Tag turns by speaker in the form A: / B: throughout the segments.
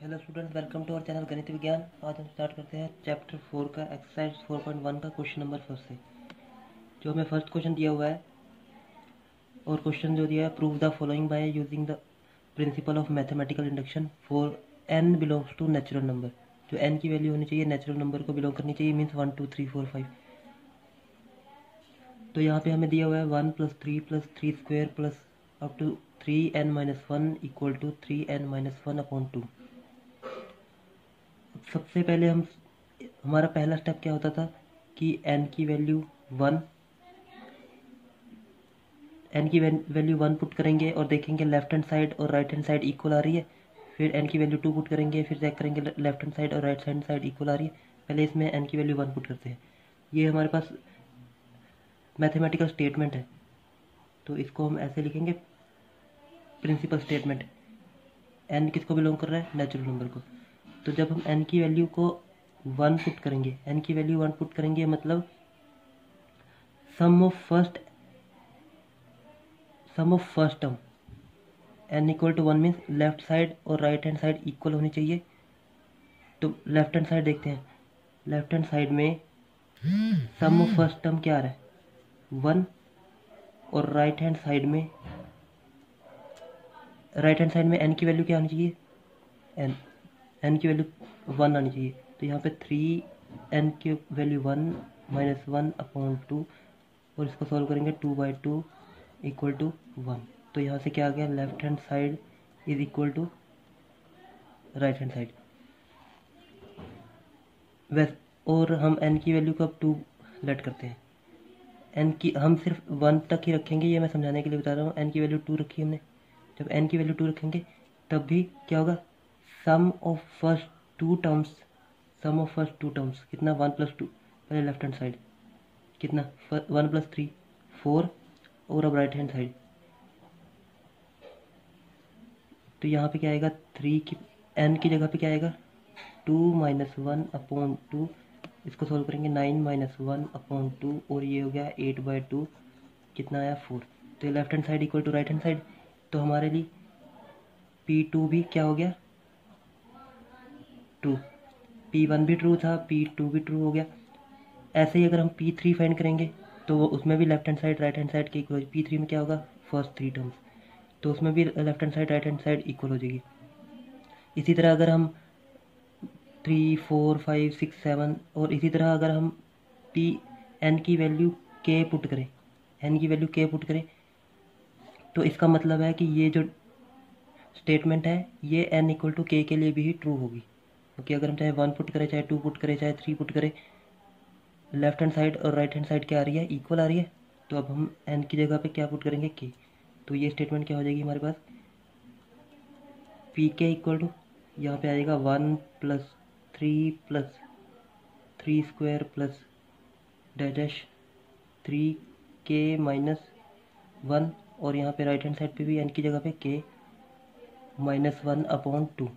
A: Hello students, welcome to our channel Ganit Vigyan. आज हम start करते हैं चैप्टर 4 का एक्सरसाइज 4.1 का क्वेश्चन नंबर फर्स्ट से। जो हमें फर्स्ट क्वेश्चन दिया हुआ है और क्वेश्चन जो दिया है, prove the following by using the principle of mathematical induction for n belongs to natural number. जो n की वैल्यू होनी चाहिए नेचुरल नंबर को बिलोंग करनी चाहिए, मीन्स 1 2 3 4 5। तो यहाँ पे हमें दिया हुआ है 1 + 3 + 3 square plus up to 3n-1 equal to 3n-1/2। सबसे पहले हमारा पहला स्टेप क्या होता था कि n की वैल्यू 1 पुट करेंगे और देखेंगे लेफ्ट हैंड साइड और राइट हैंड साइड इक्वल आ रही है। फिर n की वैल्यू 2 पुट करेंगे, फिर चेक करेंगे लेफ्ट हैंड साइड और राइट हैंड साइड इक्वल आ रही है। पहले इसमें n की वैल्यू 1 पुट करते हैं। ये हमारे पास मैथमेटिकल स्टेटमेंट है, तो इसको हम ऐसे लिखेंगे, प्रिंसिपल स्टेटमेंट। n किसको बिलोंग कर रहा है? नेचुरल नंबर को। तो जब हम n की वैल्यू को 1 पुट करेंगे, n की वैल्यू 1 पुट करेंगे मतलब sum of first term n equal to 1 means left side और राइट हैंड साइड इक्वल होनी चाहिए। तो लेफ्ट हैंड साइड देखते हैं। लेफ्ट हैंड साइड में सम ऑफ फर्स्ट टर्म क्या आ रहा है? 1। और राइट हैंड साइड में n की वैल्यू क्या आनी चाहिए? n की वैल्यू 1 आनी चाहिए। तो यहाँ पे 3n की वैल्यू 1 - 1/2 और इसको सॉल्व करेंगे 2/2 इक्वल टू 1। तो यहाँ से क्या आ गया? Left hand side is equal to right hand side. और हम n की वैल्यू को अब 2 लेट करते हैं। n की हम सिर्फ 1 तक ही रखेंगे, ये मैं समझाने के लिए बता रहा हूँ। n की वैल्यू 2 रखी हमने। जब n की वैल्यू 2 रखेंगे तब भी क्या होगा? Sum of first two terms कितना? 1 + 2। पहले लेफ्ट हैंड साइड कितना? 1 + 3 4। और अब राइट हैंड साइड, तो यहाँ पे क्या आएगा? 3 की n की जगह पे क्या आएगा? 2 - 1/2। इसको सॉल्व करेंगे 9 - 1/2 और ये हो गया 8/2। कितना आया? 4। तो left hand side equal to right hand side. तो हमारे लिए P2 भी क्या हो गया? 2। P1 भी ट्रू था, P2 भी ट्रू हो गया। ऐसे ही अगर हम P3 फाइंड करेंगे तो वो उसमें भी left hand side right hand side के इक्वल। P3 में क्या होगा? फर्स्ट 3 टर्म्स, तो उसमें भी left hand side right hand side equal हो जाएगी। इसी तरह अगर हम 3 4 5 6 7 और इसी तरह अगर हम n की वैल्यू k पुट करें तो इसका मतलब है कि ये जो स्टेटमेंट है ये n इक्वल टू k के लिए भी ट्रू होगी। क्योंकि अगर हम चाहे 1 पुट करें, चाहे 2 पुट करें, चाहे 3 पुट करें, लेफ्ट हैंड साइड और राइट हैंड साइड क्या आ रही है? इक्वल आ रही है। तो अब हम n की जगह पे क्या पुट करेंगे? k। तो ये स्टेटमेंट क्या हो जाएगी हमारे पास? pk इक्वल टू यहाँ पे आएगा 1 + 3 + 3 स्क्वायर प्लस डैश 3k - 1 और यहाँ पे राइट हैंड साइड पे भी n की जगह पे k - 1/2।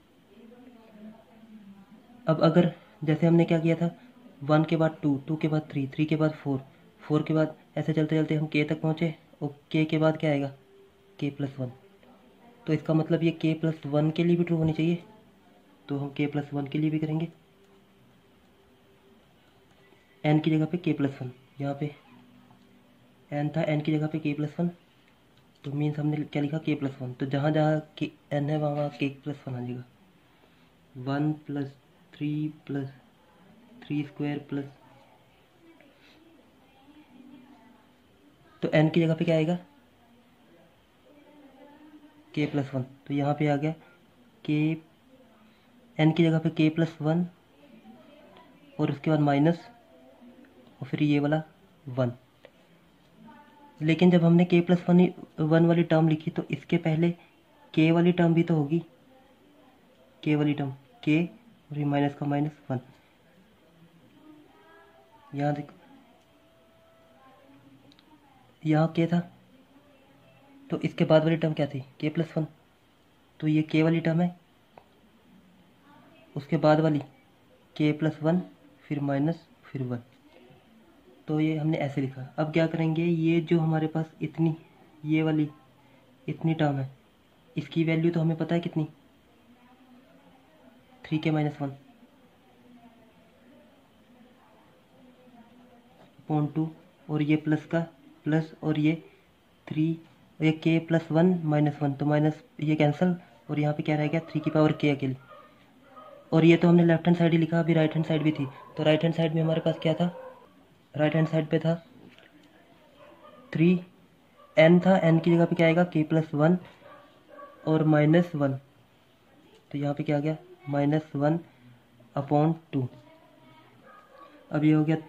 A: अब अगर जैसे हमने क्या किया था, 1 के बाद 2, 2 के बाद 3, 3 के बाद 4, 4 के बाद ऐसे चलते चलते हम k तक पहुँचे और k के बाद क्या आएगा? k + 1। तो इसका मतलब ये k + 1 के लिए भी ट्रू होनी चाहिए। तो हम k + 1 के लिए भी करेंगे। n की जगह पे k + 1, यहाँ पे n था, n की जगह पे k + 1, तो मीन्स हमने क्या लिखा? k + 1। तो जहाँ जहाँ n है वहाँ k + 1 आ जाएगा। 1 + 3 + 3 स्क्वायर प्लस, तो n की जगह पे क्या आएगा? k + 1। तो यहाँ पे आ गया k, n की जगह पे k + 1 और उसके बाद माइनस और फिर ये वाला 1। लेकिन जब हमने k + 1 वाली टर्म लिखी तो इसके पहले k वाली टर्म भी तो होगी। k वाली टर्म k और ये माइनस का -1। यहाँ देखो, यहाँ k था तो इसके बाद वाली टर्म क्या थी? k + 1। तो ये k वाली टर्म है, उसके बाद वाली k + 1 फिर माइनस फिर 1। तो ये हमने ऐसे लिखा। अब क्या करेंगे? ये जो हमारे पास ये वाली इतनी टर्म है, इसकी वैल्यू तो हमें पता है कितनी? 3k-1 अपॉन 2, और ये प्लस का प्लस, और ये 3, ये k+1 -1, तो माइनस ये कैंसिल, और यहाँ पे क्या रह गया 3k अकेले। और ये तो हमने लेफ्ट हैंड साइड ही लिखा, अभी राइट हैंड साइड भी थी, तो राइट हैंड साइड में हमारे पास क्या था, राइट हैंड साइड पे था 3n था, n की जगह पे क्या आएगा k+1 और -1, तो यहाँ पे क्या आ गया -1 अपॉन 2। अब ये हो गया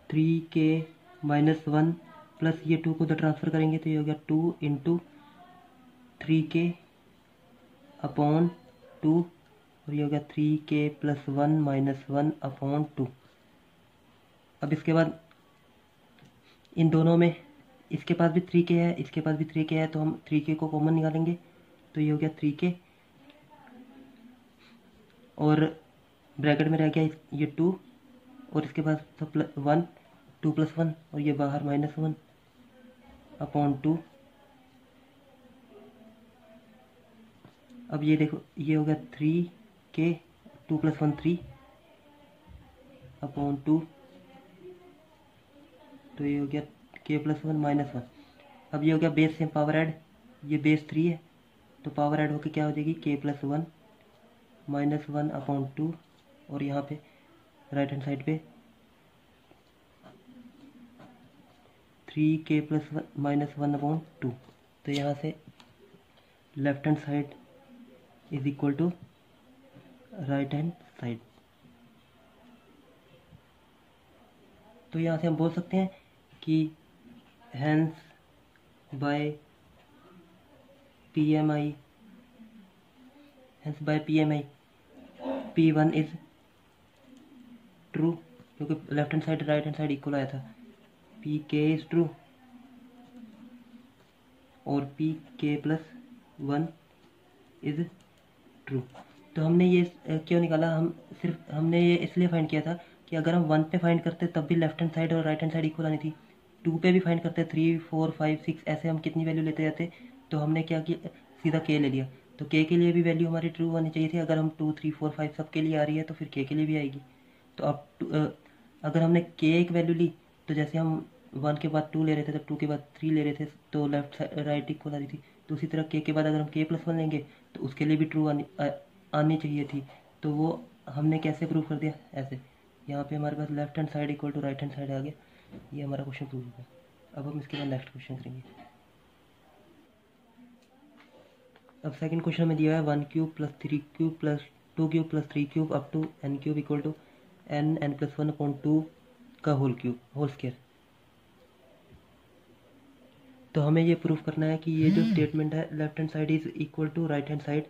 A: 3k-1 प्लस ये 2 को तो ट्रांसफ़र करेंगे, तो ये हो गया 2 × 3k अपॉन 2, और ये हो गया 3k+1 -1 अपॉन 2। अब इसके बाद इन दोनों में इसके पास भी 3k है, इसके पास भी 3k है, तो हम 3k को कॉमन निकालेंगे, तो ये हो गया 3k, और ब्रैकेट में रह गया ये 2, और इसके पास तो 1, 2+1, और ये बाहर -1 अपॉन 2। अब ये देखो, ये हो गया 3k, 2+1 3 अपॉन 2, तो ये हो गया k+1 -1। अब ये हो गया बेस से पावर ऐड, ये बेस 3 है, तो पावर ऐड होकर क्या हो जाएगी k+1 -1 अपॉन 2, और यहाँ पे राइट हैंड साइड पे 3k+1 -1 अपॉन 2, तो यहाँ से left hand side is equal to right hand side. तो यहाँ से हम बोल सकते हैं कि hence by PMI P1 is true, क्योंकि left hand side right hand side equal आया था, PK इज ट्रू और PK+1 इज ट्रू। तो हमने ये क्यों निकाला, हमने ये इसलिए फाइंड किया था कि अगर हम 1 पे फाइंड करते तब भी लेफ्ट हैंड साइड और राइट हैंड साइड इक्वल आनी थी, 2 पे भी फाइंड करते 3, 4, 5, 6 ऐसे हम कितनी वैल्यू लेते जाते, तो हमने क्या किया सीधा k ले लिया, तो k के लिए भी वैल्यू हमारी ट्रू होनी चाहिए थी। अगर हम 2, 3, 4, 5 सब के लिए आ रही है तो फिर k के लिए भी आएगी। तो अब अगर हमने k एक वैल्यू ली, तो जैसे हम 1 के बाद 2 ले रहे थे, तो 2 के बाद 3 ले रहे थे, तो लेफ्ट राइट इक्वल आ रही थी। तो उसी तरह k के बाद अगर हम k+1 लेंगे तो उसके लिए भी ट्रू आनी चाहिए थी। तो वो हमने कैसे प्रूव कर दिया, ऐसे यहाँ पे हमारे पास left hand side equal to right hand side आ गया, ये हमारा क्वेश्चन प्रूव हो गया। अब हम इसके बाद नेक्स्ट क्वेश्चन करेंगे। अब सेकंड क्वेश्चन में दिया है 1³ + 3³ + 2³ + 3³ up to n³ equal to n+1 upon 2 का होल स्क्वायर। तो हमें ये प्रूफ करना है कि ये जो स्टेटमेंट है left hand side is equal to right hand side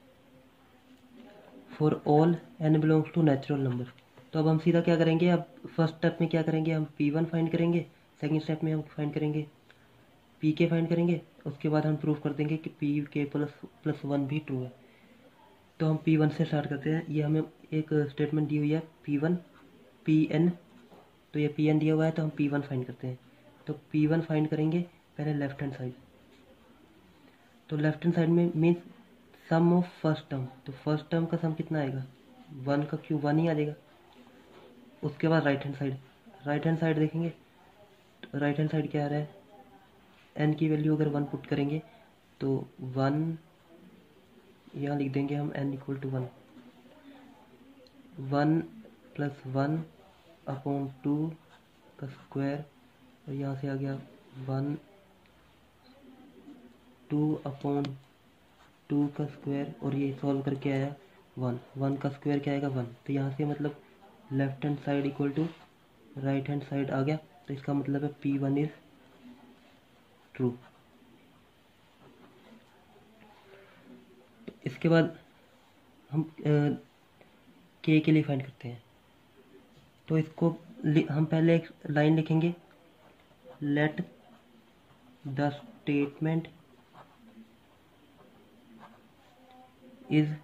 A: for all n belongs to natural number. तो अब हम सीधा क्या करेंगे, अब फर्स्ट स्टेप में क्या करेंगे, हम P1 फाइंड करेंगे, सेकंड स्टेप में हम फाइंड करेंगे PK फाइंड करेंगे, उसके बाद हम प्रूफ कर देंगे कि PK+1 भी ट्रू है। तो हम P1 से स्टार्ट करते हैं। ये हमें एक स्टेटमेंट दी हुई है P1 PN, तो ये PN दिया हुआ है, तो हम P1 फाइंड करते हैं। तो P1 फाइंड करेंगे पहले लेफ्ट हैंड साइड, तो लेफ्ट हैंड साइड में means sum of first term, तो फर्स्ट टर्म का सम कितना आएगा 1 का क्यूब 1 ही आ जाएगा। उसके बाद राइट हैंड साइड देखेंगे, तो राइट हैंड साइड क्या आ रहा है, n की वैल्यू अगर 1 पुट करेंगे तो 1 यहाँ लिख देंगे हम n इक्वल टू 1, 1 + 1 अपॉन 2 का स्क्वायर, और यहाँ से आ गया 1 2 अपॉन 2 का स्क्वायर, और ये सॉल्व करके आया 1 का स्क्वायर क्या आएगा 1। तो यहाँ से मतलब left hand side equal to right hand side आ गया, तो इसका मतलब है P1 इज ट्रू। इसके बाद हम k के लिए फाइंड करते हैं। तो इसको हम पहले एक लाइन लिखेंगे, let the statement is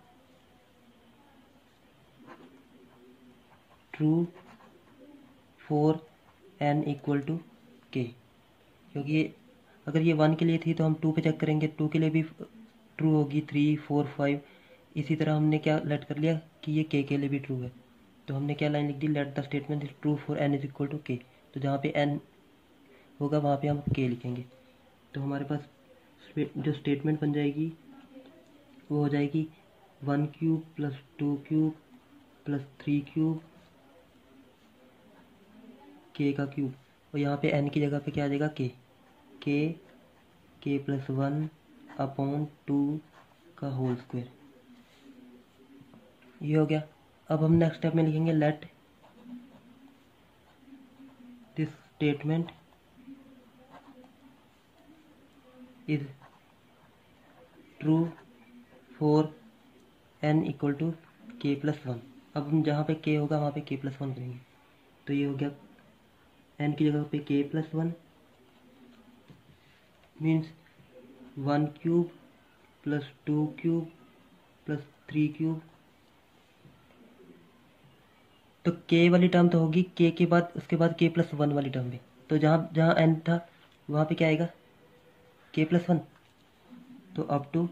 A: true for n equal to k, क्योंकि अगर ये 1 के लिए थी तो हम 2 पे चेक करेंगे, 2 के लिए भी ट्रू होगी, 3, 4, 5 इसी तरह हमने क्या लेट कर लिया कि ये के लिए भी ट्रू है, तो हमने क्या लाइन लिख दी, let the statement is true for n is equal to k. तो जहाँ पे n होगा वहाँ पे हम के लिखेंगे। तो हमारे पास जो स्टेटमेंट बन जाएगी वो हो जाएगी 1 cube plus 2 cube plus 3 cube के का क्यूब, और यहाँ पे n की जगह पे क्या आ जाएगा के प्लस 1 अपॉन 2 का होल स्क्वायर। ये हो गया। अब हम नेक्स्ट स्टेप में लिखेंगे let this statement is true for n equal to k plus 1। अब हम जहाँ पे k होगा वहाँ पे k प्लस 1 करेंगे। तो ये हो गया n की जगह पे k plus 1 means 1 cube plus 2 cube plus 3 cube. तो k वाली टर्म तो होगी, k के बाद उसके बाद k प्लस 1 वाली टर्म भी। तो जहाँ जहाँ n था वहाँ पे क्या आएगा k प्लस 1, तो अप टू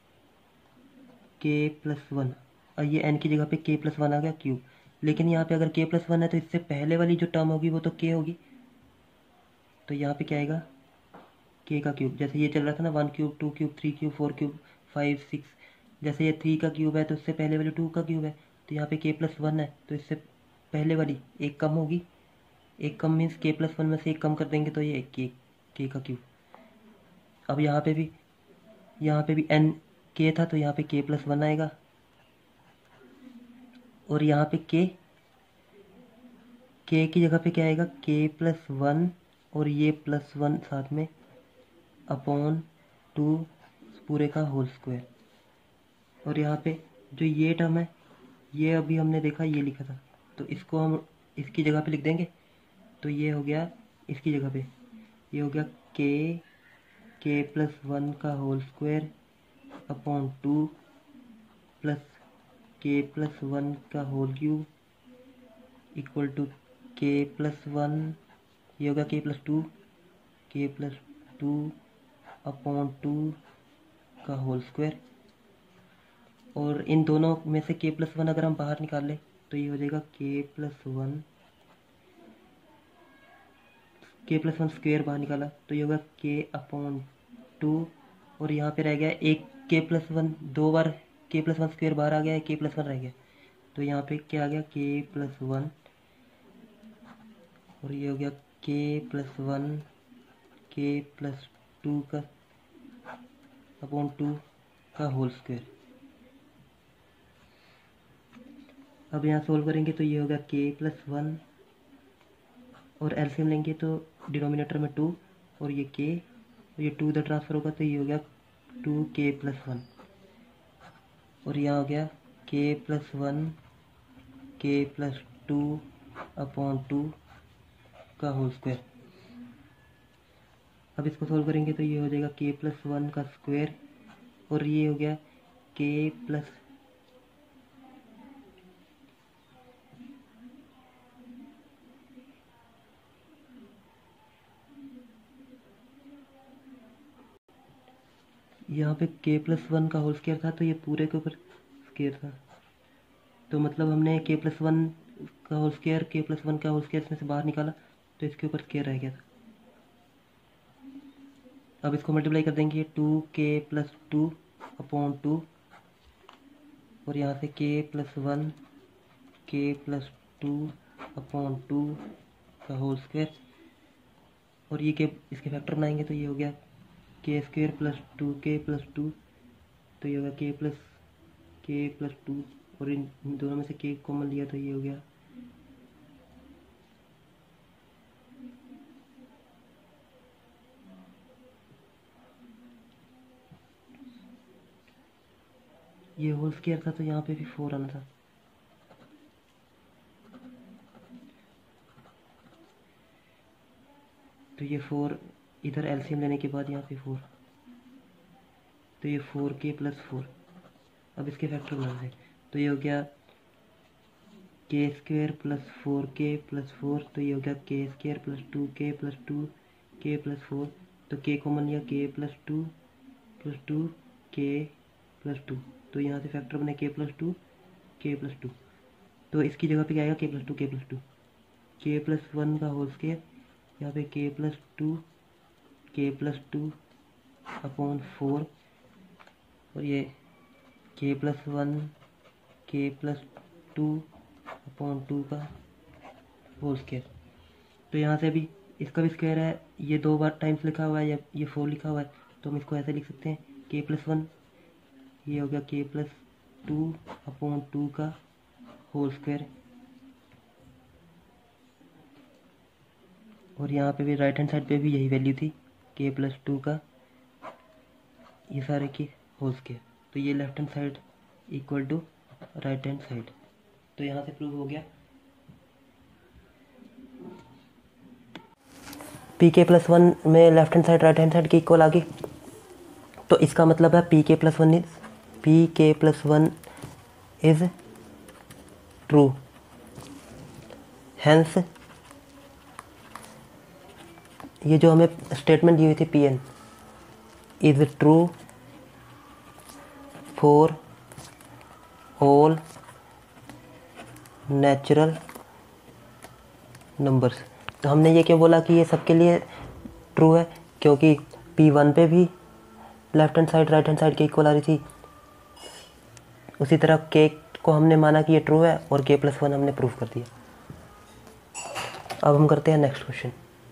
A: k प्लस 1। और ये n की जगह पे k प्लस 1 आ गया क्यूब। लेकिन यहाँ पे अगर k प्लस 1 है तो इससे पहले वाली जो टर्म होगी वो तो k होगी, तो यहाँ पे क्या आएगा k का क्यूब। जैसे ये चल रहा था ना 1 क्यूब 2 क्यूब 3 क्यूब 4 क्यूब 5 6, जैसे ये 3 का क्यूब है तो इससे पहले वाली 2 का क्यूब है, तो यहाँ पे k प्लस 1 है तो इससे पहले वाली एक कम होगी, एक कम मीन्स k प्लस 1 में से एक कम कर देंगे तो ये k का क्यूब। अब यहाँ पे भी n k था तो यहाँ पे k प्लस 1 आएगा, और यहाँ पे k की जगह पे क्या आएगा k प्लस 1 और ये प्लस 1 साथ में अपॉन 2 पूरे का होल स्क्वायर। और यहाँ पे जो ये टर्म है ये अभी हमने देखा ये लिखा था, तो इसको हम इसकी जगह पे लिख देंगे। तो ये हो गया इसकी जगह पे, ये हो गया के प्लस 1 का whole square upon 2 plus k plus 1 का whole cube equal to k plus 1, ये होगा के प्लस 2 अपॉन 2 का होल स्क्वायर। और इन दोनों में से k प्लस 1 अगर हम बाहर निकाल लें तो ये हो जाएगा k प्लस 1 स्क्वेयर बाहर निकाला तो ये होगा k अपॉन 2, और यहाँ पे रह गया एक k प्लस 1, दो बार k प्लस 1 स्क्वेयर बाहर आ गया है, k प्लस 1 रह गया, तो यहाँ पे क्या आ गया k प्लस 1, और ये हो गया k प्लस 1 k प्लस 2 का अपॉन 2 का होल स्क्वायर। अब यहाँ सोल्व करेंगे तो ये होगा k प्लस 1, और एलसीएम लेंगे तो डिनोमिनेटर में 2 और ये k, और ये 2 इधर ट्रांसफर होगा तो ये हो गया 2k प्लस 1, और यहाँ हो गया k plus 1 k plus 2 upon 2 का होल स्क्वायर। अब इसको सोल्व करेंगे तो ये हो जाएगा k प्लस 1 का स्क्वायर, और ये हो गया k प्लस यहाँ पे k प्लस 1 का होल स्क्वायर था तो ये पूरे के ऊपर स्क्वायर था, तो मतलब हमने k प्लस 1 का होल स्क्वायर k प्लस 1 का होल स्क्वायर इसमें से बाहर निकाला तो इसके ऊपर स्क्वायर रह गया था। अब इसको मल्टीप्लाई कर देंगे 2k प्लस 2 अपॉन 2, और यहाँ से k plus 1 k plus 2 upon 2 का होल स्क्वायर, और ये के इसके फैक्टर बनाएंगे तो ये हो गया k square plus 2k plus 2, तो ये होगा k प्लस 2, और इन दोनों में से k कॉमन लिया तो ये हो गया ये होल स्क्वायर था तो यहाँ पे भी 4 आना था। तो ये 4 इधर एलसीएम लेने के बाद यहाँ पे 4, तो ये 4k प्लस 4। अब इसके फैक्टर बनाते हैं तो ये हो गया k square plus 4k plus 4, तो ये हो गया k square plus 2k plus 2k plus 4, तो k कॉमन लिया k प्लस 2 k प्लस 2, तो यहाँ से फैक्टर बने k+2 तो इसकी जगह पे क्या आएगा k+2 k+1 का होल स्क्वायर, यहाँ पे k+2 अपॉन 4 और ये k+1 k+2 अपॉन 2 का होल स्क्वायर। तो यहाँ से भी इसका भी स्क्वायर है, ये 2 बार टाइम्स लिखा हुआ है या ये 4 लिखा हुआ है, तो हम इसको ऐसे लिख सकते हैं k+1, ये हो गया k+2 अपॉन 2 का होल स्क्वायर। और यहाँ पे भी राइट हैंड साइड पे भी यही वैल्यू थी k+2 का ये सारे की होल स्क्वायर। तो ये left hand side equal to right hand side. तो यहाँ से प्रूव हो गया pk+1 में left hand side right hand side की इक्वल आ गई। तो इसका मतलब है pk+1 इज ट्रू, हैंस ये जो हमें स्टेटमेंट दी हुई थी pn is true for all natural numbers. तो हमने ये क्यों बोला कि ये सबके लिए ट्रू है, क्योंकि p1 पे भी left hand side right hand side के इक्वल आ रही थी, उसी तरह k को हमने माना कि ये ट्रू है और k+1 हमने प्रूफ कर दिया। अब हम करते हैं नेक्स्ट क्वेश्चन।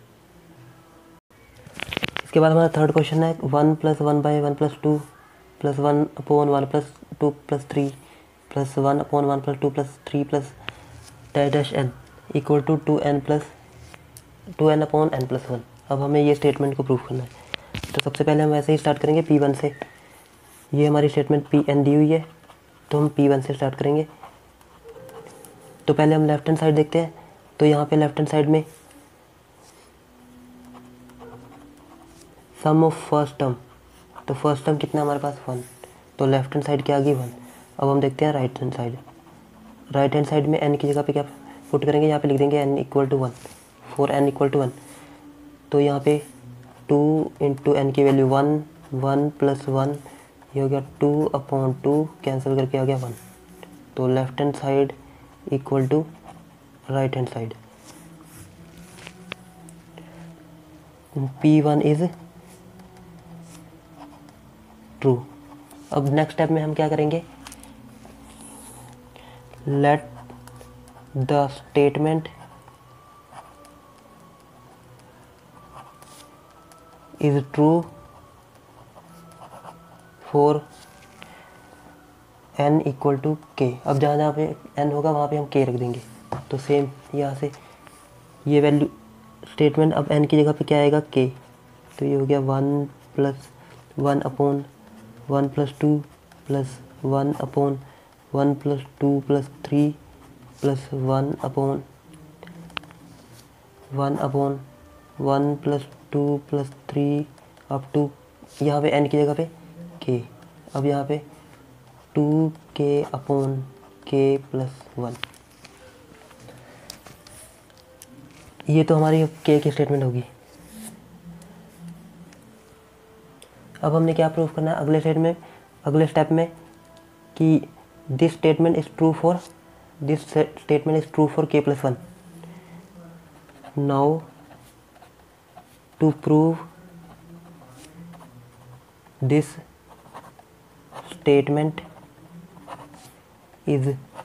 A: इसके बाद हमारा थर्ड क्वेश्चन है 1 + 1/1 + 2 + 1 upon 1 + 2 + 3 + 1 upon 1 + 2 + 3 + n equal to 2n upon n+1। अब हमें ये स्टेटमेंट को प्रूफ करना है। तो सबसे पहले हम ऐसे ही स्टार्ट करेंगे p1 से। ये हमारी स्टेटमेंट pn दी हुई है, तो हम p1 से स्टार्ट करेंगे। तो पहले हम लेफ्ट हैंड साइड देखते हैं। तो यहाँ पे लेफ्ट हैंड साइड में सम ऑफ फर्स्ट टर्म, तो फर्स्ट टर्म कितना हमारे पास 1, तो लेफ्ट हैंड साइड क्या आ गई 1। अब हम देखते हैं right hand side. Right hand side में n की जगह पे क्या पुट करेंगे, यहाँ पे लिख देंगे n = 1 फॉर n = 1। तो यहाँ पे 2 × n की वैल्यू 1 1 + 1 ये हो गया 2/2 कैंसिल करके आ गया 1। तो left hand side equal to right hand side. p1 is true. अब नेक्स्ट स्टेप में हम क्या करेंगे, let the statement is true for n = k। अब जहाँ जहाँ पे n होगा वहाँ पे हम k रख देंगे। तो सेम यहाँ से ये वैल्यू स्टेटमेंट, अब n की जगह पे क्या आएगा k। तो ये हो गया 1 + 1 upon 1 + 2 + 1 upon 1 + 2 + 3 + 1 upon 1 upon 1 + 2 + 3 up to यहाँ पे n की जगह पे k। अब यहाँ पे 2k अपॉन k + 1। ये तो हमारी k की स्टेटमेंट होगी। अब हमने क्या प्रूफ करना है अगले स्टेप में कि this statement is true for k+1। Now to prove this statement is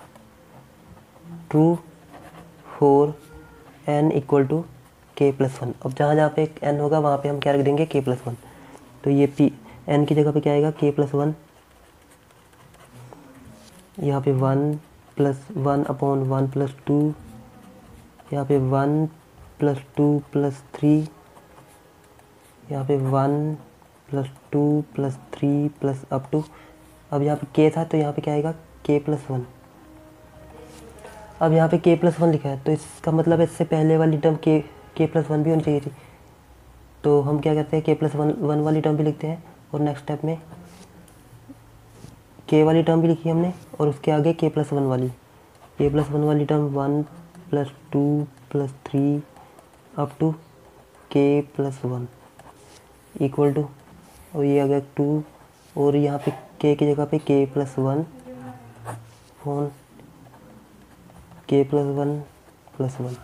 A: true for n = k+1। अब जहाँ जहाँ पे n होगा वहाँ पे हम क्या रख देंगे k+1। तो ये n की जगह पे क्या आएगा k+1, यहाँ पे 1 + 1 अपॉन 1 + 2, यहाँ पे 1 + 2 + 3, यहाँ पे 1 + 2 + 3 प्लस अप टू। अब यहाँ पे k था तो यहाँ पे क्या आएगा k+1। अब यहाँ पे k+1 लिखा है तो इसका मतलब इससे पहले वाली टर्म k+1 भी होनी चाहिए थी। तो हम क्या करते हैं k+1 वाली टर्म भी लिखते हैं और नेक्स्ट स्टेप में k वाली टर्म भी लिखी हमने और उसके आगे k+1 वाली term 1 + 2 + 3 up to k+1 equal to, और ये आ गया 2 और यहाँ पे के की जगह पे k plus one upon k plus one plus one.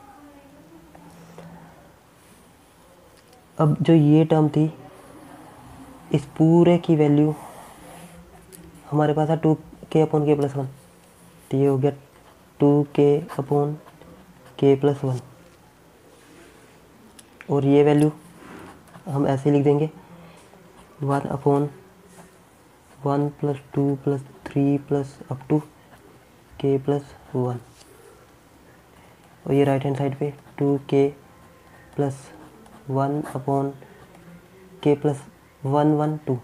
A: अब जो ये टर्म थी इस पूरे की वैल्यू हमारे पास है टू के अपॉन के प्लस वन, तो ये हो गया टू के अपॉन के प्लस वन। और ये वैल्यू हम ऐसे लिख देंगे one upon one plus two plus three plus up to k plus one. और ये राइट हैंड साइड पे two k plus one upon k plus one one two.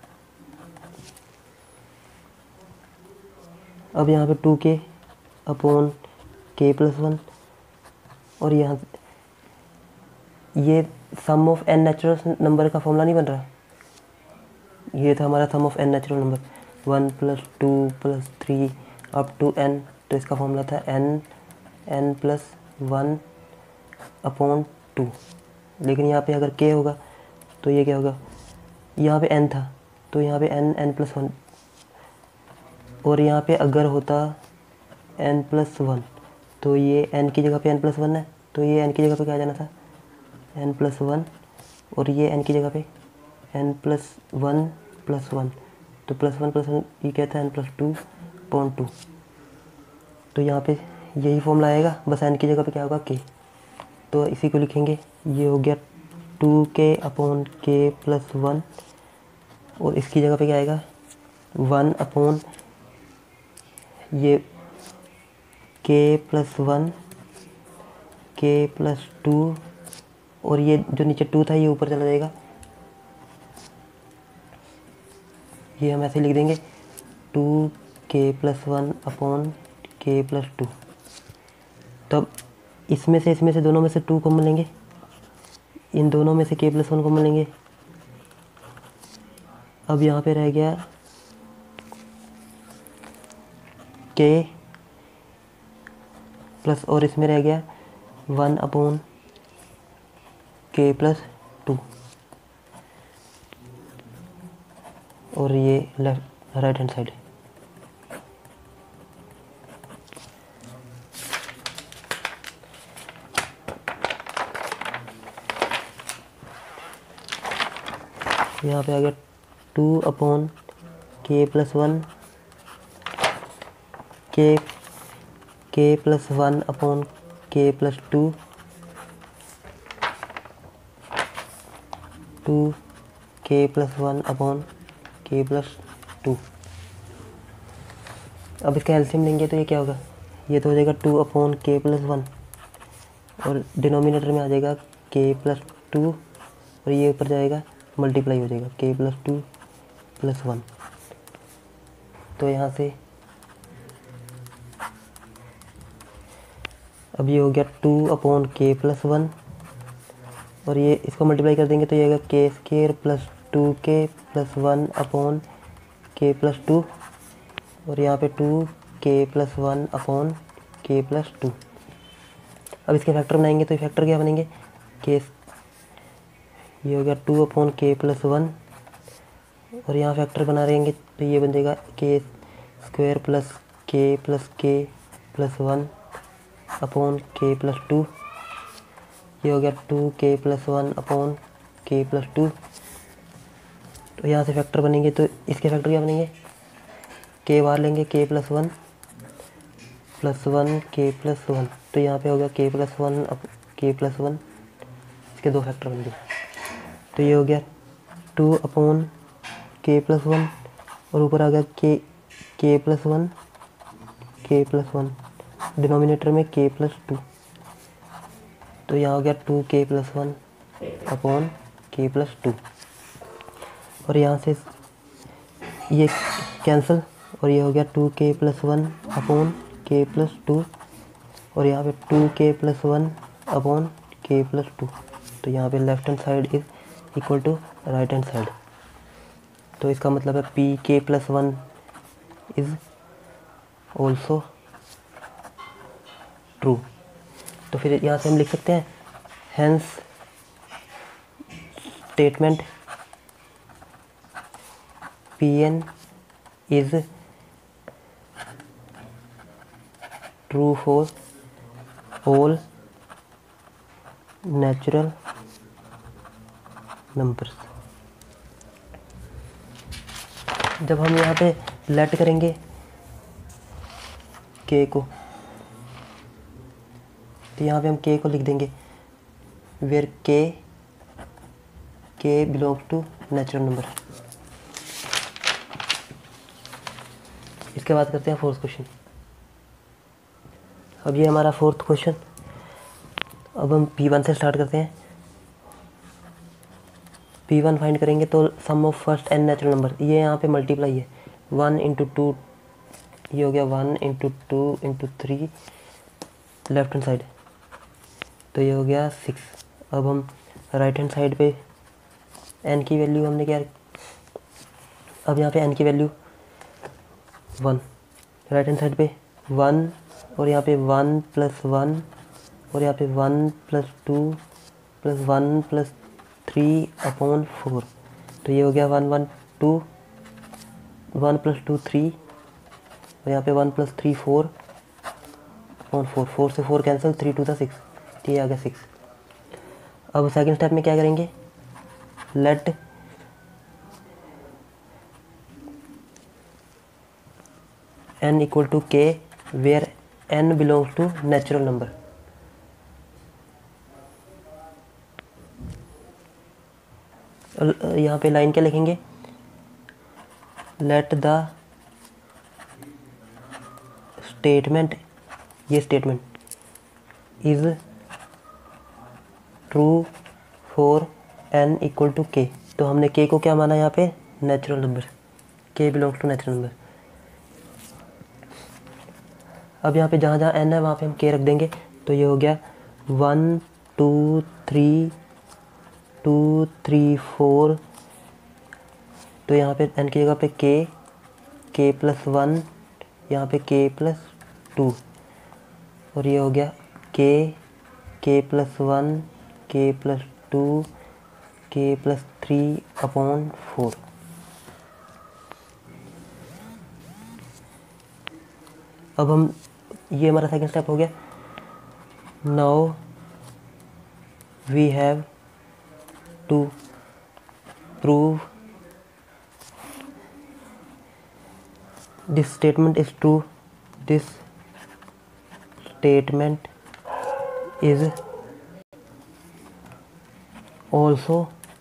A: अब यहाँ पे टू के अपॉन के प्लस वन, और यहाँ ये sum of n natural number का फॉर्मूला नहीं बन रहा, ये था हमारा sum of n natural number one plus two plus three up to n, तो इसका फॉर्मूला था n plus one upon two. लेकिन यहाँ पे अगर के होगा तो ये क्या होगा, यहाँ पे एन था तो यहाँ पे एन प्लस वन, और यहाँ पे अगर होता एन प्लस वन तो ये एन की जगह पे एन प्लस वन है, तो ये एन की जगह पे क्या आ जाना था एन प्लस वन, और ये एन की जगह पे एन प्लस वन, तो प्लस वन ये कहता है n plus two point two. तो यहाँ पे यही फॉर्मूला आएगा, बस एन की जगह पे क्या होगा के, तो इसी को लिखेंगे। ये हो गया टू के अपॉन के प्लस वन, और इसकी जगह पे क्या आएगा वन अपॉन ये k plus one k plus two, और ये जो नीचे टू था ये ऊपर चला जाएगा, ये हम ऐसे लिख देंगे two k plus one upon k plus two. तब इसमें से दोनों में से टू को मिलेंगे, इन दोनों में से के प्लस वन को मिलेंगे। अब यहाँ पे रह गया के प्लस, और इसमें रह गया one upon k plus two, और ये लेफ्ट राइट हैंड साइड। यहाँ पे आ गया two upon k plus one k plus one upon k plus two, two k plus one upon k plus two. अब इसका एलसीएम लेंगे तो ये क्या होगा, ये तो हो जाएगा two upon k plus one, और डिनोमिनेटर में आ जाएगा के प्लस टू, और ये ऊपर जाएगा मल्टीप्लाई हो जाएगा के प्लस टू प्लस वन। तो यहाँ से अब ये हो गया two upon k plus one, और ये इसको मल्टीप्लाई कर देंगे तो ये आएगा k square plus two k plus one upon k plus two, और यहाँ पे two k plus one upon k plus two. अब इसके फैक्टर बनाएंगे तो ये फैक्टर क्या बनेंगे के, ये हो गया two upon k plus one, और यहाँ फैक्टर बना रहेंगे तो ये बन जाएगा k square plus k plus one upon k plus two. ये हो गया two k plus one upon k plus two. तो यहाँ से फैक्टर बनेंगे तो इसके फैक्टर क्या बनेंगे, के बाहर लेंगे k plus one k plus one, तो यहाँ पे हो गया के प्लस वन, इसके दो फैक्टर बन गए। तो ये हो गया two upon k plus one, और ऊपर आ गया के प्लस वन, डिनोमिनेटर में के प्लस टू, तो यहाँ हो गया two k plus one upon k plus two, और यहाँ से ये कैंसिल, और ये हो गया two k plus one upon k plus two, और यहाँ पे two k plus one upon k plus two. तो यहाँ पे left hand side is equal to right hand side, तो इसका मतलब है P k plus one is also true. तो फिर यहाँ से हम लिख सकते हैं hence statement Pn is true for all natural numbers। जब हम यहाँ पे लेट करेंगे k को, तो यहाँ पे हम k को लिख देंगे where k belongs to natural number. इसके बाद करते हैं फोर्थ क्वेश्चन। अब ये हमारा फोर्थ क्वेश्चन। अब हम P1 से स्टार्ट करते हैं। P1 फाइंड करेंगे तो sum of first n natural number, ये यहाँ पे मल्टीप्लाई है 1 इंटू 2, ये हो गया 1 into 2 into 3 left hand side, तो ये हो गया 6। अब हम राइट हैंड साइड पे n की वैल्यू हमने क्या, अब यहाँ पे n की वैल्यू 1, राइट हैंड साइड पे 1 और यहाँ पे 1 प्लस 1 और यहाँ पे 1 प्लस 2 प्लस 1 प्लस 3 अपॉन 4, तो ये हो गया 1 1 2 1 प्लस 2 3 और यहाँ पे 1 प्लस 3 4 अपॉन 4, 4 से 4 कैंसिल, 3 2 6, तो ये आ गया 6। अब सेकंड स्टेप में क्या करेंगे, let n equal to k where n belongs to natural number. यहाँ पे लाइन क्या लिखेंगे, लेट द स्टेटमेंट, ये statement is true for n equal to k, तो हमने k को क्या माना यहाँ पे, natural number, k belongs to natural number. अब यहाँ पे जहाँ जहाँ n है वहाँ पे हम k रख देंगे, तो ये हो गया 1 2 3 2 3 4, तो यहाँ पे n की जगह पे k प्लस 1, यहाँ पे k प्लस 2, और ये हो गया k plus 1 k plus 2 k plus 3 upon 4। अब हम, ये हमारा सेकंड स्टेप हो गया। Now we have to prove this statement is true, this statement is also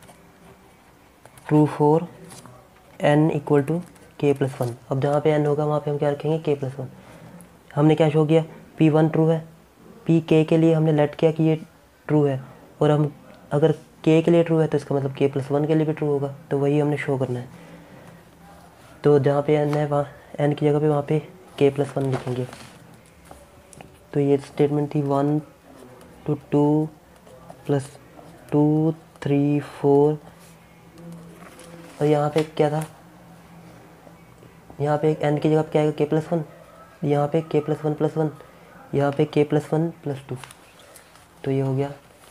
A: true for n equal to k plus 1। अब जहाँ पे n होगा वहाँ पे हम क्या रखेंगे, k प्लस 1। हमने क्या शो किया, P1 ट्रू है, Pk के लिए हमने लेट किया कि ये ट्रू है, और हम अगर k के लिए ट्रू है तो इसका मतलब k प्लस 1 के लिए भी ट्रू होगा, तो वही हमने शो करना है। तो जहाँ पे n है वहाँ n की जगह पे वहाँ पे k प्लस 1 लिखेंगे। तो ये स्टेटमेंट थी 1 to 2 प्लस 2 3 4, और यहाँ पे क्या था, यहाँ पे n की जगह पे क्या आएगा, k प्लस 1, यहाँ पे k प्लस 1 प्लस 1, यहाँ पे k प्लस 1 प्लस 2, तो ये हो गया।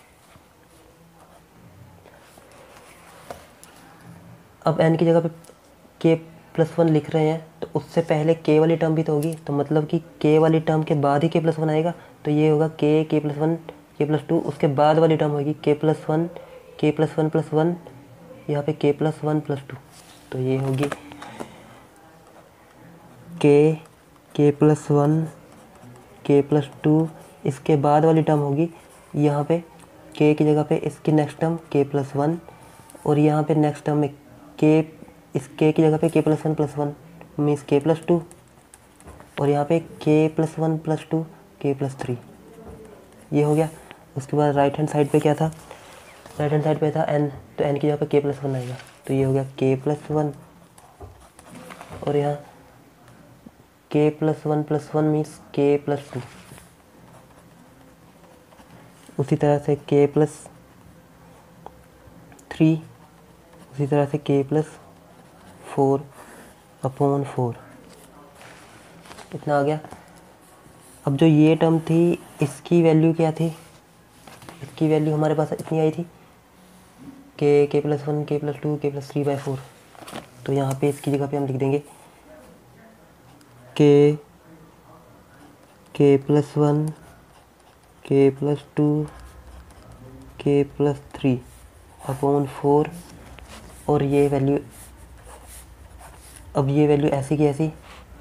A: अब n की जगह पे k प्लस 1 लिख रहे हैं, तो उससे पहले k वाली टर्म भी तो होगी, तो मतलब कि k वाली टर्म के बाद ही k प्लस 1 आएगा, तो ये होगा k प्लस 1 k प्लस 2, उसके बाद वाली टर्म होगी k प्लस 1 प्लस 1, यहाँ पे k प्लस 1 प्लस 2, तो ये होगी k प्लस 1 k प्लस 2, इसके बाद वाली टर्म होगी यहाँ पे k की जगह पे इसकी नेक्स्ट टर्म k प्लस 1, और यहाँ पे नेक्स्ट टर्म में k, इस k की जगह पे k plus 1 plus 1 means k plus 2, और यहाँ पे k plus 1 plus 2 k plus 3, ये हो गया। उसके बाद राइट हैंड साइड पे क्या था, राइट हैंड साइड पे था n, तो n की जगह पे k प्लस 1 आएगा, तो ये हो गया k प्लस 1, और यहाँ k plus 1 means k plus 2, उसी तरह से k प्लस 3, उसी तरह से k प्लस 4 अपॉन 4, इतना आ गया। अब जो ये टर्म थी इसकी वैल्यू क्या थी, इसकी वैल्यू हमारे पास इतनी आई थी k plus 1 k plus 2 k plus 3/4, तो यहाँ पे इसकी जगह पे हम लिख देंगे के +1 के +2 के +3 अपॉन 4 और ये वैल्यू, अब ये वैल्यू ऐसी की ऐसी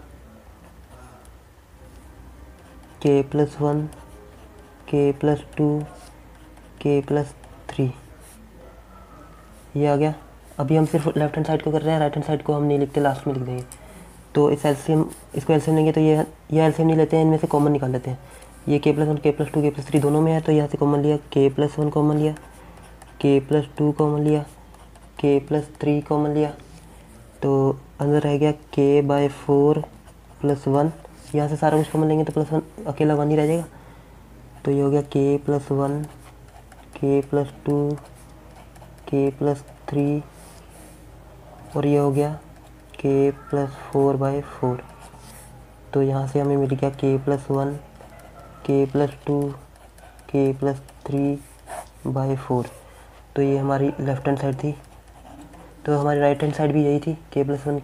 A: के +1 के +2 के +3 ये आ गया। अभी हम सिर्फ लेफ्ट हैंड साइड को कर रहे हैं, राइट हैंड साइड को हम नहीं लिखते, लास्ट में लिख देंगे। तो इसको एलसीएम लेंगे तो ये एलसीएम नहीं लेते हैं, इनमें से कॉमन निकाल लेते हैं। ये के +1 के +2 के +3 दोनों में है, तो यहाँ से कॉमन लिया, के +1 कॉमन लिया, के +2 कॉमन लिया, के +3 कॉमन लिया, तो अंदर रह गया k/4 +1। यहाँ से सारा कुछ कॉमन लेंगे तो +1 अकेला 1 ही रह जाएगा। तो ये हो गया k +1 के +2 के +3 और ये हो गया k +4/4। तो यहाँ से हमें मिल गया k +1 के +2 के +3/4। तो ये हमारी लेफ्ट हैंड साइड थी। तो हमारी राइट हैंड साइड भी यही थी, k +1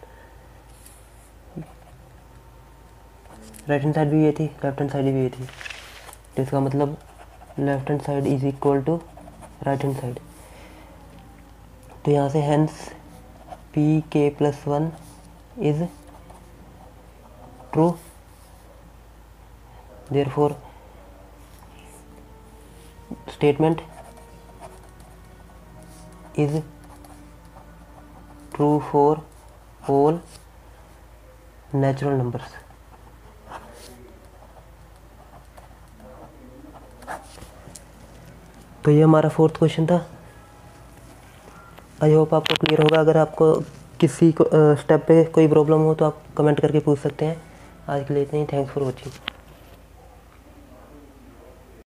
A: राइट हैंड साइड भी ये थी, लेफ्ट हैंड साइड भी ये थी। तो इसका मतलब left hand side is equal to right hand side. तो यहाँ से hence k +1 is true, therefore statement is true for all natural numbers. तो ये हमारा 4th क्वेश्चन था। आई होप आपको क्लियर होगा। अगर आपको किसी को स्टेप पे कोई प्रॉब्लम हो तो आप कमेंट करके पूछ सकते हैं। आज के लिए इतना ही। Thanks for watching.